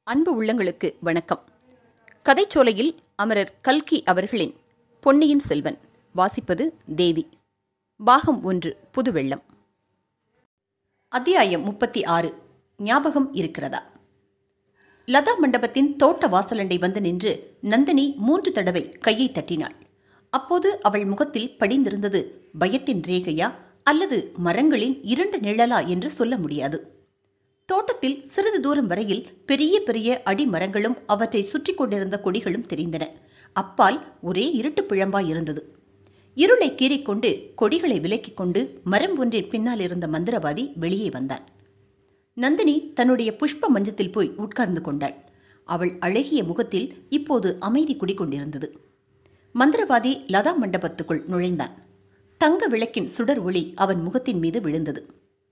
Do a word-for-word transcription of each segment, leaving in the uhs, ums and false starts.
அன்பு உள்ளங்களுக்கு வணக்கம். கதைச்சோலையில் அமரர் கல்கி அவர்களின் பொன்னியின் செல்வன். வாசிப்பது தேவி. பாகம் ஒன்று. புதுவெள்ளம். அத்தியாயம் முப்பத்தி ஆறு. ஞாபகம் இருக்கிறதா? லதா மண்டபத்தின் தோட்ட வாசலண்டை வந்து நின்று நந்தினி மூன்று தடவை கையை தட்டினாள். அப்போது அவள் முகத்தில் படிந்திருந்தது பயத்தின் ரேகையா அல்லது மரங்களின் இரண்டு நிழலா என்று சொல்ல முடியாது. தோட்டத்தில் சிறிது தூரம் வரையில் பெரிய பெரிய அடிமரங்களும் அவற்றை சுற்றி கொண்டிருந்த கொடிகளும் தெரிந்தன. அப்பால் ஒரே இருட்டு பிழம்பாய் இருந்தது. இருளை கீறிக்கொண்டு கொடிகளை விலக்கிக் கொண்டு மரம் ஒன்றின் பின்னால் இருந்த மந்திரவாதி வெளியே வந்தான். நந்தினி தன்னுடைய புஷ்ப மஞ்சத்தில் போய் உட்கார்ந்து கொண்டாள். அவள் அழகிய முகத்தில் இப்போது அமைதி குடிகொண்டிருந்தது. மந்திரவாதி லதா மண்டபத்துக்குள் நுழைந்தான். தங்க விளக்கின் சுடர் ஒளி அவன் முகத்தின் மீது விழுந்தது.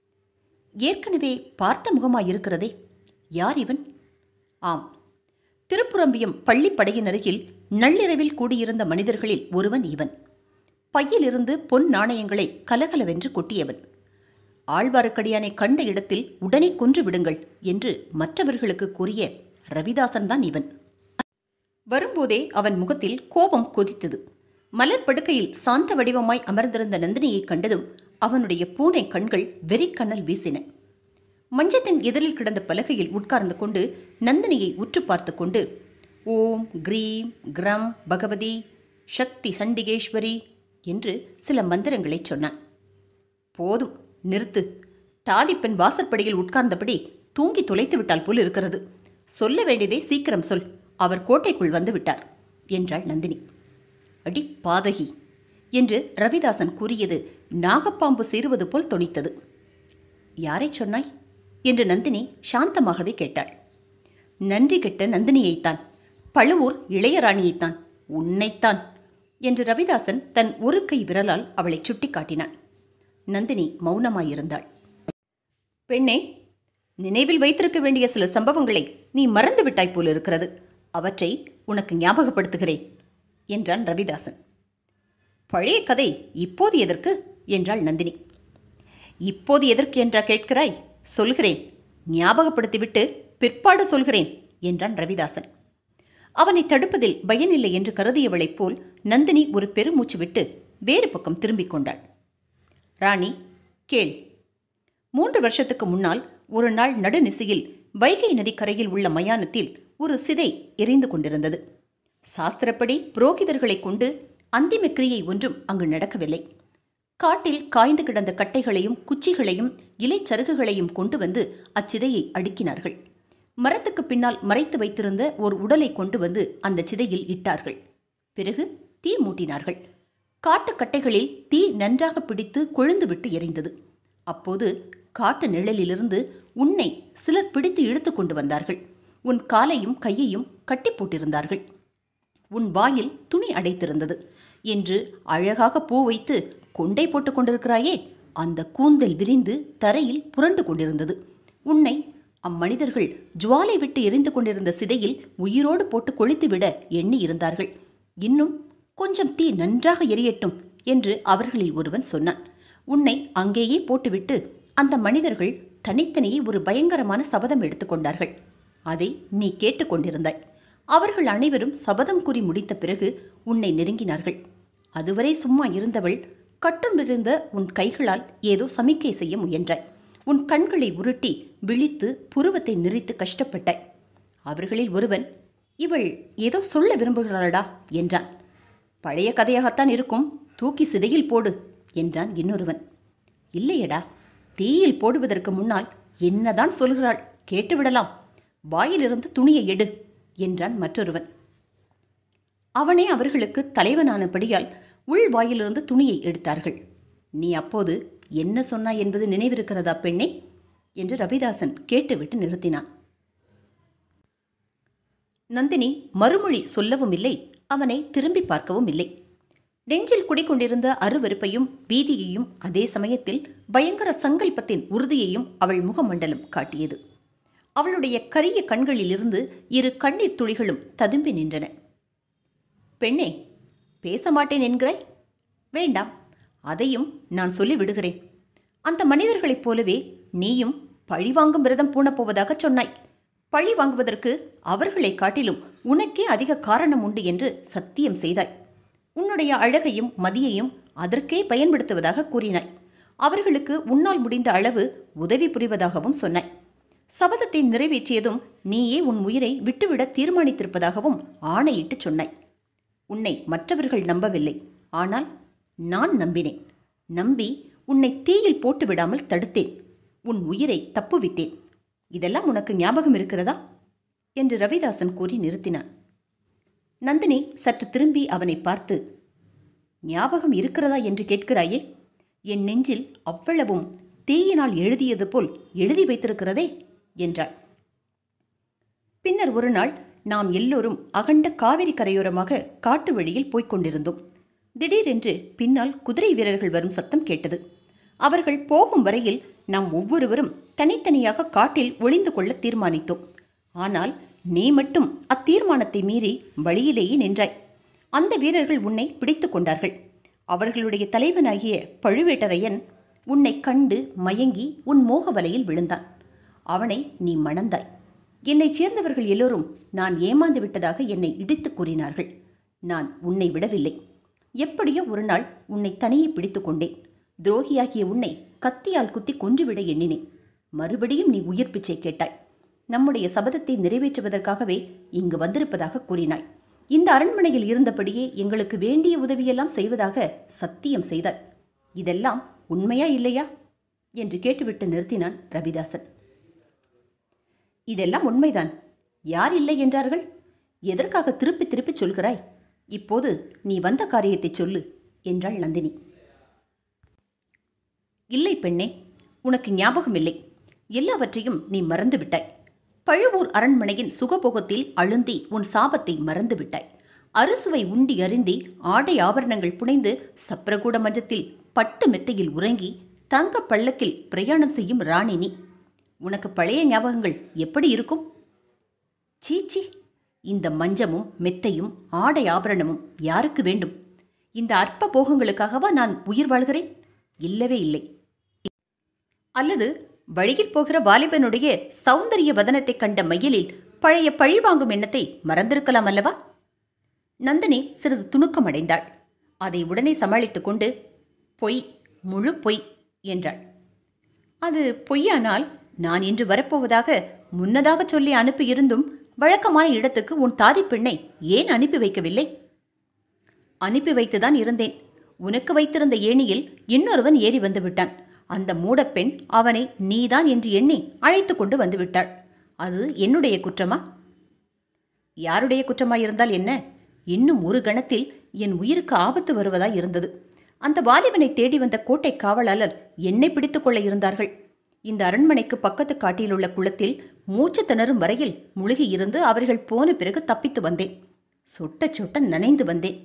ஏற்கனவே பார்த்த முகமாயிருக்கிறதே, யார் இவன்? ஆம், திருப்புரம்பியம் பள்ளிப்படையினருகில் நள்ளிரவில் கூடியிருந்த மனிதர்களில் ஒருவன் இவன். பையிலிருந்து பொன் நாணயங்களை கலகலவென்று கொட்டியவன். ஆழ்வார்க்கடியானை கண்ட இடத்தில் உடனே கொன்று விடுங்கள் என்று மற்றவர்களுக்கு கூறிய ரவிதாசன் தான் இவன். வரும்போதே அவன் முகத்தில் கோபம் கொதித்தது. மலர்படுக்கையில் சாந்த வடிவமாய் அமர்ந்திருந்த நந்தினியை கண்டதும் அவனுடைய பூனை கண்கள் வெறிக்கண்ணல் வீசின. மஞ்சத்தின் எதிரில் கிடந்த பலகையில் உட்கார்ந்து கொண்டு நந்தினியை உற்று பார்த்து கொண்டு ஓம் கிரீம் கிரம் பகவதி சக்தி சண்டிகேஸ்வரி என்று சில மந்திரங்களை சொன்னான். போதும், நிறுத்து. தாதிப்பெண் வாசற்படியில் உட்கார்ந்தபடி தூங்கி தொலைத்து விட்டால் போல் இருக்கிறது. சொல்ல வேண்டியதை சீக்கிரம் சொல். அவர் கோட்டைக்குள் வந்து விட்டார் என்றாள் நந்தினி. அடி பாதகி என்று ரவிதாசன் கூறியது நாகப்பாம்பு சீறுவது போல் தொனித்தது. யாரை சொன்னாய் என்று நந்தினி சாந்தமாகவே கேட்டாள். நன்றி கெட்ட நந்தினியைத்தான், பழுவூர் இளையராணியைத்தான், உன்னைத்தான் என்று ரவிதாசன் தன் ஒரு கை விரலால் அவளை சுட்டி காட்டினான். நந்தினி மௌனமாயிருந்தாள். பெண்ணே, நினைவில் வைத்திருக்க வேண்டிய சில சம்பவங்களை நீ மறந்து விட்டாய் போல் இருக்கிறது. அவற்றை உனக்கு ஞாபகப்படுத்துகிறேன் என்றான் ரவிதாசன். பழைய கதை இப்போது எதற்கு என்றாள் நந்தினி. இப்போது எதற்கு என்றா கேட்கிறாய்? சொல்கிறேன், ஞாபகப்படுத்திவிட்டு பிற்பாடு சொல்கிறேன் என்றான் ரவிதாசன். அவனை தடுப்பதில் பயனில்லை என்று கருதியவளைப் போல் நந்தினி ஒரு பெருமூச்சு விட்டு வேறு பக்கம் திரும்பிக் கொண்டாள். ராணி, கேள். மூன்று வருஷத்துக்கு முன்னால் ஒரு நாள் நடுநிசையில் வைகை நதிக்கரையில் உள்ள மயானத்தில் ஒரு சிதை எரிந்து கொண்டிருந்தது. சாஸ்திரப்படி புரோகிதர்களை கொண்டு அந்திம கிரியை ஒன்றும் அங்கு நடக்கவில்லை. காட்டில் காய்ந்து கிடந்த கட்டைகளையும் குச்சிகளையும் இலைச்சருகுகளையும் கொண்டு வந்து அச்சிதையை அடுக்கினார்கள். மரத்துக்கு பின்னால் மறைத்து வைத்திருந்த ஒரு உடலை கொண்டு வந்து அந்த சிதையில் இட்டார்கள். பிறகு தீ மூட்டினார்கள். காட்டுக்கட்டைகளில் தீ நன்றாக பிடித்து கொழுந்துவிட்டு எரிந்தது. அப்போது காட்டு நிழலிலிருந்து உன்னை சிலர் பிடித்து இழுத்து கொண்டு வந்தார்கள். உன் காலையும் கையையும் கட்டி போட்டிருந்தார்கள். உன் வாயில் துணி அடைத்திருந்தது என்று அழகாக பூ வைத்து கொண்டை போட்டுக் கொண்டிருக்கிறாயே, அந்த கூந்தல் விரிந்து தரையில் புரண்டு கொண்டிருந்தது. உன்னை அம்மனிதர்கள் ஜுவாலை விட்டு எரிந்து கொண்டிருந்த சிதையில் உயிரோடு போட்டு கொளுத்துவிட எண்ணி இருந்தார்கள். இன்னும் கொஞ்சம் தீ நன்றாக எரியட்டும் என்று அவர்களில் ஒருவன் சொன்னான். உன்னை அங்கேயே போட்டுவிட்டு அந்த மனிதர்கள் தனித்தனியே ஒரு பயங்கரமான சபதம் எடுத்துக்கொண்டார்கள். அதை நீ கேட்டுக்கொண்டிருந்தாய். அவர்கள் அனைவரும் சபதம் கூறி முடித்த பிறகு உன்னை நெருங்கினார்கள். அதுவரை சும்மா இருந்தவள் கட்டுண்டிருந்த உன் கைகளால் ஏதோ சமிக்கை செய்ய முயன்றாய். உன் கண்களை உருட்டி விழித்து புருவத்தை நெறித்து கஷ்டப்பட்டாய். அவர்களில் ஒருவன், இவள் ஏதோ சொல்ல விரும்புகிறாளடா என்றான். பழைய கதையாகத்தான் இருக்கும், தூக்கி சிதையில் போடு என்றான் இன்னொருவன். இல்லையடா, தீயில் போடுவதற்கு முன்னால் என்னதான் சொல்கிறாள் கேட்டுவிடலாம். வாயிலிருந்து துணியை எடு என்றான் மற்றொருவன். அவனே அவர்களுக்கு தலைவனானபடியால் உள் வாயிலிருந்து துணியை எடுத்தார்கள். நீ அப்போது என்ன சொன்னாய் என்பது நினைவிருக்கிறதா பெண்ணே என்று ரவிதாசன் கேட்டுவிட்டு நிறுத்தினான். நந்தினி மறுமொழி சொல்லவும் இல்லை, அவனை திரும்பி பார்க்கவும் இல்லை. நெஞ்சில் குடிக்கொண்டிருந்த அருவருப்பையும் பீதியையும் அதே சமயத்தில் பயங்கர சங்கல்பத்தின் உறுதியையும் அவள் முகமண்டலம் காட்டியது. அவளுடைய கரிய கண்களிலிருந்து இரு கண்ணீர் துளிகளும் ததும்பி நின்றன. பெண்ணே, பேச மாட்டேன் என்கிறாய்? வேண்டாம், அதையும் நான் சொல்லி விடுகிறேன். அந்த மனிதர்களைப் போலவே நீயும் பழிவாங்கும் விரதம் பூணப்போவதாக சொன்னாய். பழி வாங்குவதற்கு அவர்களை காட்டிலும் உனக்கே அதிக காரணம் உண்டு என்று சத்தியம் செய்தாய். உன்னுடைய அழகையும் மதியையும் அதற்கே பயன்படுத்துவதாக கூறினாய். அவர்களுக்கு உன்னால் முடிந்த அளவு உதவி புரிவதாகவும் சொன்னாய். சபதத்தை நிறைவேற்றியதும் நீயே உன் உயிரை விட்டுவிட தீர்மானித்திருப்பதாகவும் ஆணையிட்டு சொன்னாய். உன்னை மற்றவர்கள் நம்பவில்லை, ஆனால் நான் நம்பினேன். நம்பி உன்னை தீயில் போட்டு விடாமல் தடுத்தேன். உன் உயிரை தப்புவித்தேன். இதெல்லாம் உனக்கு ஞாபகம் இருக்கிறதா என்று ரவிதாசன் கூறி நிறுத்தினான். நந்தினி சற்று திரும்பி அவனை பார்த்து, ஞாபகம் இருக்கிறதா என்று கேட்கிறாயே? என் நெஞ்சில் அவ்வளவும் தீயினால் எழுதியது போல் எழுதி வைத்திருக்கிறதே என்றாள். பின்னர் ஒரு நாள் நாம் எல்லோரும் அகண்ட காவிரி கரையோரமாக காட்டு வழியில் போய்க் கொண்டிருந்தோம். திடீரென்று பின்னால் குதிரை வீரர்கள் வரும் சத்தம் கேட்டது. அவர்கள் போகும் வரையில் நாம் ஒவ்வொருவரும் தனித்தனியாக காட்டில் ஒளிந்து கொள்ள தீர்மானித்தோம். ஆனால் நீ மட்டும் அத்தீர்மானத்தை மீறி வழியிலேயே நின்றாய். அந்த வீரர்கள் உன்னை பிடித்து கொண்டார்கள். அவர்களுடைய தலைவனாகிய பழுவேட்டரையன் உன்னை கண்டு மயங்கி உன் மோக வலையில் விழுந்தான். அவனை நீ மணந்தாய். என்னைச் சேர்ந்தவர்கள் எல்லோரும் நான் ஏமாந்து விட்டதாக என்னை இடித்து கூறினார்கள். நான் உன்னை விடவில்லை. எப்படியோ ஒரு நாள் உன்னை தனியே பிடித்து கொண்டேன். துரோகியாகிய உன்னை கத்தியால் குத்தி கொன்றுவிட எண்ணினேன். மறுபடியும் நீ உயிர் பிச்சை கேட்டாய். நம்முடைய சபதத்தை நிறைவேற்றுவதற்காகவே இங்கு வந்திருப்பதாக கூறினாய். இந்த அரண்மனையில் இருந்தபடியே எங்களுக்கு வேண்டிய உதவியெல்லாம் செய்வதாக சத்தியம் செய்தாய். இதெல்லாம் உண்மையா இல்லையா என்று கேட்டுவிட்டு நிறுத்தினான் ரவிதாசன். இதெல்லாம் உண்மைதான். யார் இல்லை என்றார்கள்? எதற்காக திருப்பி திருப்பி சொல்கிறாய்? இப்போது நீ வந்த காரியத்தை சொல்லு என்றாள் நந்தினி. இல்லை பெண்ணே, உனக்கு ஞாபகம் இல்லை. எல்லாவற்றையும் நீ மறந்து விட்டாய். பழுவூர் அரண்மனையின் சுகபோகத்தில் அழுந்தி உன் சாபத்தை மறந்து விட்டாய். அறுசுவை உண்டி அருந்தி ஆடை ஆபரணங்கள் புனைந்து சப்ரகூட மஞ்சத்தில் பட்டு மெத்தையில் உறங்கி தங்க பள்ளக்கில் பிரயாணம் செய்யும் ராணினி. உனக்கு பழைய ஞாபகங்கள் எப்படி இருக்கும்? சீச்சி, இந்த மஞ்சமும் மெத்தையும் ஆடை ஆபரணமும் யாருக்கு வேண்டும்? இந்த அற்ப போகங்களுக்காகவா நான் உயிர் வாழ்கிறேன்? இல்லவே இல்லை. அல்லது வழியில் போகிற வாலிபனுடைய சௌந்தரிய வதனத்தை கண்ட மயிலில் பழைய பழிவாங்கும் எண்ணத்தை மறந்திருக்கலாம் அல்லவா? நந்தினி சிறிது துணுக்கம் அடைந்தாள். அதை உடனே சமாளித்துக் கொண்டு, பொய், முழு பொய் என்றாள். அது பொய்யானால் நான் இன்று வரப்போவதாக முன்னதாக சொல்லி அனுப்பியிருந்தும் வழக்கமான இடத்துக்கு உன் தாதி பெண்ணை ஏன் அனுப்பி வைக்கவில்லை? அனுப்பி வைத்துதான் இருந்தேன். உனக்கு வைத்திருந்த ஏணியில் இன்னொருவன் ஏறி வந்து விட்டான். அந்த மூடப்பெண் அவனை நீதான் என்று எண்ணி அழைத்து கொண்டு வந்து விட்டாள். அது என்னுடைய குற்றமா? யாருடைய குற்றமாயிருந்தால் என்ன? இன்னும் ஒரு கணத்தில் என் உயிருக்கு ஆபத்து வருவதாய் இருந்தது. அந்த வாலிபனை தேடி வந்த கோட்டை காவலாளர் என்னை பிடித்துக் கொள்ள இருந்தார்கள். இந்த அரண்மனைக்கு பக்கத்து காட்டில் உள்ள குளத்தில் மூச்சு திணறும் வரையில் முழுகி இருந்து அவர்கள் போன பிறகு தப்பித்து வந்தேன். சொட்ட சொட்ட நனைந்து வந்தேன்.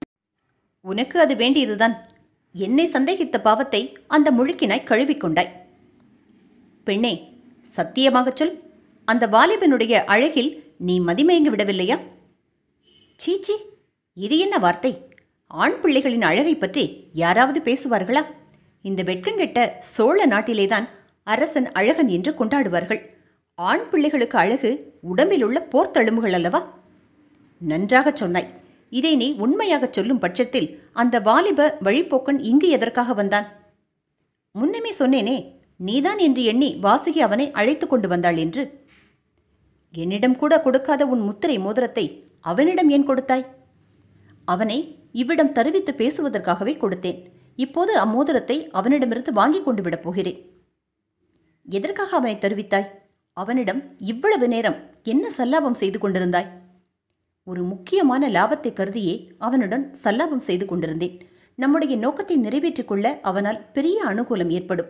உனக்கு அது வேண்டியதுதான். என்னை சந்தேகித்த பாவத்தை அந்த முழுக்கினாய் கழுவிக்கொண்டாய். பெண்ணே, சத்தியமாகச் சொல், அந்த வாலிபனுடைய அழகில் நீ மதிமயங்கி விடவில்லையா? சீச்சி, இது என்ன வார்த்தை? ஆண் பிள்ளைகளின் அழகை பற்றி யாராவது பேசுவார்களா? இந்த வெட்கங்கெட்ட சோழ நாட்டிலேதான் அரசன் அழகன் என்று கொண்டாடுவார்கள். ஆண் பிள்ளைகளுக்கு அழகு உடம்பில் உள்ள போர்த்தழும்புகள் அல்லவா? நன்றாகச் சொன்னாய். இதை நீ உண்மையாகச் சொல்லும் பட்சத்தில் அந்த வாலிப வழிப்போக்கன் இங்கு எதற்காக வந்தான்? முன்னமே சொன்னேனே, நீதான் என்று எண்ணி வாசுகி அவனை அழைத்து கொண்டு வந்தாள் என்று. என்னிடம் கூட கொடுக்காத உன் முத்திரை மோதிரத்தை அவனிடம் ஏன் கொடுத்தாய்? அவனை இவ்விடம் தருவித்து பேசுவதற்காகவே கொடுத்தேன். இப்போது அம்மோதிரத்தை அவனிடமிருந்து வாங்கிக் கொண்டு விடப் போகிறேன். எதற்காக அவனை தருவித்தாய்? அவனிடம் இவ்வளவு நேரம் என்ன சல்லாபம் செய்து கொண்டிருந்தாய்? ஒரு முக்கியமான லாபத்தை கருதியே அவனுடன் சல்லாபம் செய்து கொண்டிருந்தேன். நம்முடைய நோக்கத்தை நிறைவேற்றிக் கொள்ள அவனால் பெரிய அனுகூலம் ஏற்படும்.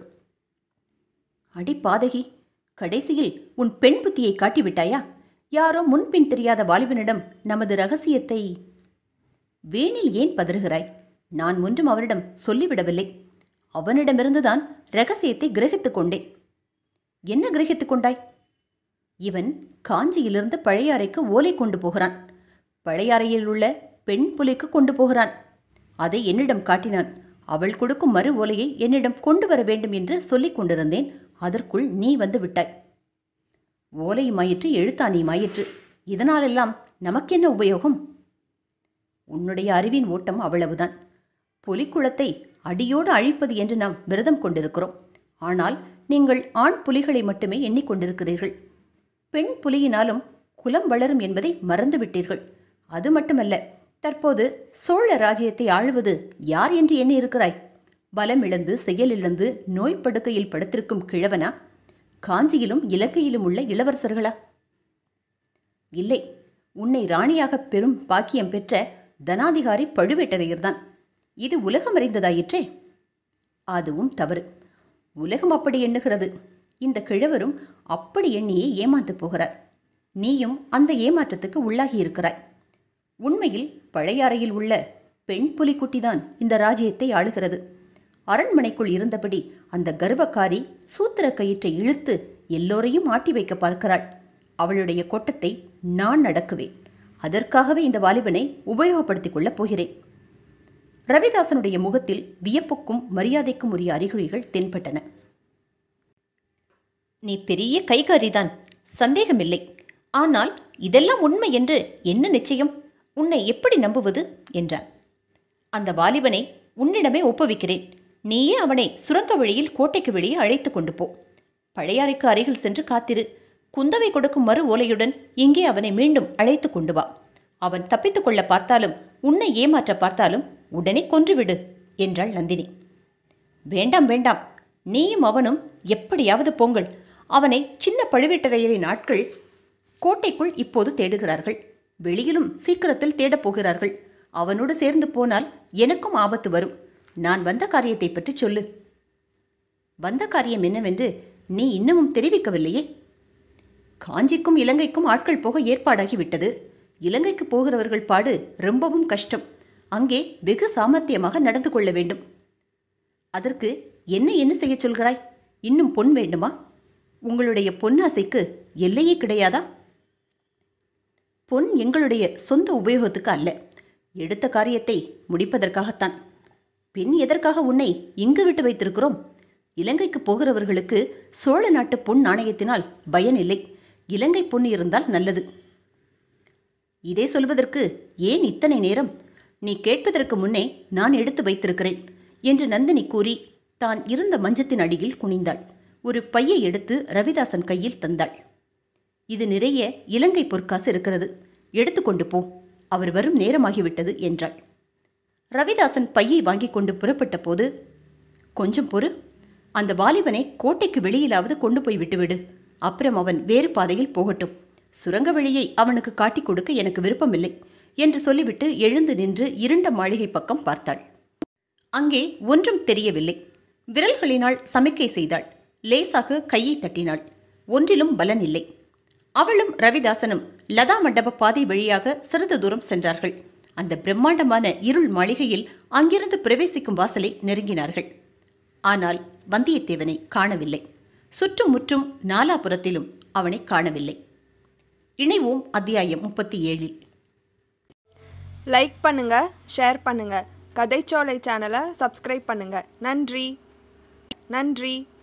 அடி பாதகி, கடைசியில் உன் பெண் புத்தியை காட்டிவிட்டாயா? யாரோ முன்பின் தெரியாத வாலிபனிடம் நமது ரகசியத்தை... வேணில் ஏன் பதறுகிறாய்? நான் ஒன்றும் அவனிடம் சொல்லிவிடவில்லை. அவனிடமிருந்துதான் ரகசியத்தை கிரகித்துக் கொண்டேன். என்ன கிரகித்துக் கொண்டாய்? இவன் காஞ்சியிலிருந்து பழையாறைக்கு ஓலை கொண்டு போகிறான். பழையாறையில் உள்ள பெண் புலிக்கு கொண்டு போகிறான். அதை என்னிடம் காட்டினான். அவள் கொடுக்கும் மறு ஓலையை என்னிடம் கொண்டு வர வேண்டும் என்று சொல்லிக் கொண்டிருந்தேன். அதற்குள் நீ வந்து விட்டாய். ஓலையுமாயிற்று எழுத்தாணியுமாயிற்று. இதனாலெல்லாம் நமக்கென்ன உபயோகம்? உன்னுடைய அறிவின் ஓட்டம் அவ்வளவுதான். புலிக்குளத்தை அடியோடு அழிப்பது என்று நாம் விரதம் கொண்டிருக்கிறோம். ஆனால் நீங்கள் ஆண் புலிகளை மட்டுமே எண்ணிக்கொண்டிருக்கிறீர்கள். பெண் புலியினாலும் குலம் வளரும் என்பதை மறந்துவிட்டீர்கள். அது மட்டுமல்ல, தற்போது சோழ ராஜ்யத்தை ஆளுவது யார் என்று எண்ணி இருக்கிறாய்? பலம் இழந்து செயலிழந்து நோய்ப்படுக்கையில் படுத்திருக்கும் கிழவனா? காஞ்சியிலும் இலங்கையிலும் உள்ள இளவரசர்களா? இல்லை, உன்னை ராணியாக பெரும் பாக்கியம் பெற்ற தனாதிகாரி பழுவேட்டரையர்தான். இது உலகம் அறிந்ததாயிற்றே. அதுவும் தவறு. உலகம் அப்படி எண்ணுகிறது. இந்த கிழவரும் அப்படி எண்ணியே ஏமாந்து போகிறார். நீயும் அந்த ஏமாற்றத்துக்கு உள்ளாகி இருக்கிறாய். உண்மையில் பழையாறையில் உள்ள பெண் புலிக்குட்டிதான் இந்த ராஜ்யத்தை ஆளுகிறது. அரண்மனைக்குள் இருந்தபடி அந்த கர்வக்காரி சூத்திர கயிற்றை இழுத்து எல்லோரையும் ஆட்டி வைக்க பார்க்கிறாள். அவளுடைய கொட்டத்தை நான் நடக்குவேன். அதற்காகவே இந்த வாலிபனை உபயோகப்படுத்திக் கொள்ளப் போகிறேன். ரவிதாசனுடைய முகத்தில் வியப்புக்கும் மரியாதைக்கும் உரிய அறிகுறிகள் தென்பட்டன. நீ பெரிய கைகாரிதான், சந்தேகமில்லை. ஆனால் இதெல்லாம் உண்மை என்று என்ன நிச்சயம்? உன்னை எப்படி நம்புவது என்றான். அந்த வாலிபனை உன்னிடமே ஒப்புவிக்கிறேன். நீயே அவனை சுரங்க வழியில் கோட்டைக்கு வெளியே அழைத்து கொண்டு போ. பழையாறைக்கு அருகில் சென்று காத்திரு. குந்தவை கொடுக்கும் மறு ஓலையுடன் இங்கே அவனை மீண்டும் அழைத்து கொண்டு வா. அவன் தப்பித்துக் கொள்ள பார்த்தாலும் உன்னை ஏமாற்ற பார்த்தாலும் உடனே கொன்றுவிடு என்றாள் நந்தினி. வேண்டாம் வேண்டாம், நீயும் அவனும் எப்படியாவது போங்கள். அவனை சின்ன பழுவேட்டரையரின் ஆட்கள் கோட்டைக்குள் இப்போது தேடுகிறார்கள். வெளியிலும் சீக்கிரத்தில் தேடப் போகிறார்கள். அவனோடு சேர்ந்து போனால் எனக்கும் ஆபத்து வரும். நான் வந்த காரியத்தை பற்றி சொல்லு. வந்த காரியம் என்னவென்று நீ இன்னமும் தெரிவிக்கவில்லையே? காஞ்சிக்கும் இலங்கைக்கும் ஆட்கள் போக ஏற்பாடாகிவிட்டது. இலங்கைக்கு போகிறவர்கள் பாடு ரொம்பவும் கஷ்டம். அங்கே வெகு சாமர்த்தியமாக நடந்து கொள்ள வேண்டும். அதற்கு என்ன என்ன செய்ய சொல்கிறாய்? இன்னும் பொன் வேண்டுமா? உங்களுடைய பொன்னாசைக்கு எல்லையே கிடையாதா? பொன் எங்களுடைய சொந்த உபயோகத்துக்கு அல்ல, எடுத்த காரியத்தை முடிப்பதற்காகத்தான். பெண் எதற்காக உன்னை இங்கு விட்டு வைத்திருக்கிறோம்? இலங்கைக்கு போகிறவர்களுக்கு சோழ நாட்டு பொன் நாணயத்தினால் பயன் இல்லை. இலங்கை பொன் இருந்தால் நல்லது. இதை சொல்வதற்கு ஏன் இத்தனை நேரம்? நீ கேட்பதற்கு முன்னே நான் எடுத்து வைத்திருக்கிறேன் என்று நந்தினி கூறி தான் இருந்த மஞ்சத்தின் அடியில் குனிந்தாள். ஒரு பையை எடுத்து ரவிதாசன் கையில் தந்தாள். இது நிறைய இலங்கை பொற்காசு இருக்கிறது, எடுத்துக்கொண்டு போ. அவர் வரும் நேரமாகிவிட்டது என்றாள். ரவிதாசன் பையை வாங்கி கொண்டு புறப்பட்ட போது, கொஞ்சம் பொறு, அந்த வாலிபனை கோட்டைக்கு வெளியிலாவது கொண்டு போய் விட்டுவிடு. அப்புறம் அவன் வேறு பாதையில் போகட்டும். சுரங்க வழியை அவனுக்கு காட்டிக் கொடுக்க எனக்கு விருப்பமில்லை என்று சொல்லிவிட்டு எழுந்து நின்று இருண்ட மாளிகை பக்கம் பார்த்தாள். அங்கே ஒன்றும் தெரியவில்லை. விரல்களினால் சமிக்கை செய்தாள். லேசாக கையை தட்டினாள். ஒன்றிலும் பலன் இல்லை. அவளும் ரவிதாசனும் லதா மண்டப பாதை வழியாக சிறிது தூரம் சென்றார்கள். அந்த பிரம்மாண்டமான இருள் மாளிகையில் அங்கிருந்து பிரவேசிக்கும் வாசலை நெருங்கினார்கள். ஆனால் வந்தியத்தேவனை காணவில்லை. சுற்றும் முற்றும் நாலாபுரத்திலும் அவனை காணவில்லை. இணைவோம் அத்தியாயம் முப்பத்தி ஏழில். லைக் பண்ணுங்க, ஷேர் பண்ணுங்க. கதைச்சோலை சேனலை சப்ஸ்கிரைப் பண்ணுங்க. நன்றி நன்றி.